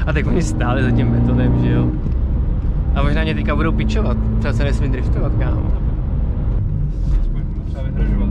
A tak oni stáli za tím betonem, že jo. A možná mě teďka budou pičovat, třeba se nesmí driftovat, kámo. Aspoň třeba vyhrožovat.